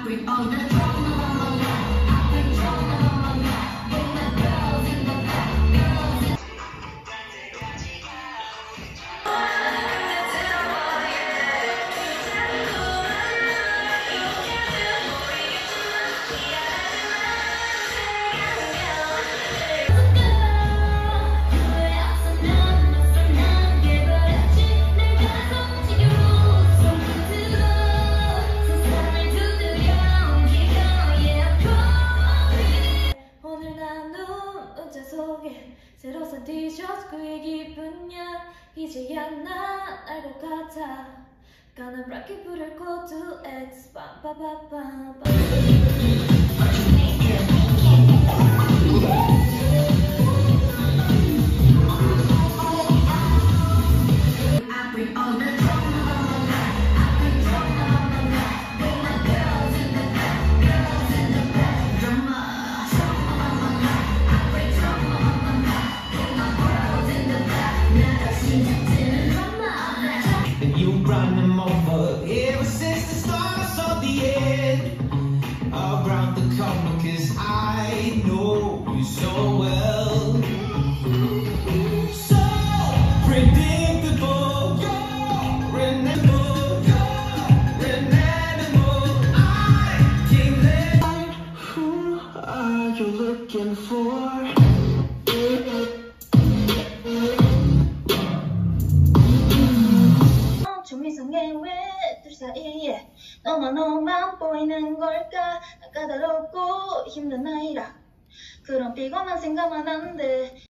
새로 산 티셔츠 그의 기분이야 이제야 난 알 것 같아 까는 브라켓 불을 코드 X 빰빠바빰 Ever since the start, I saw the end around the corner, 'cause I know you so well. So predictable, renewable, I can't let. Who are you looking for? 좀 이상해 왜 둘 사이에 너만 보이는 걸까 난 까다롭고 힘든 아이라 그런 피곤한 생각만 한데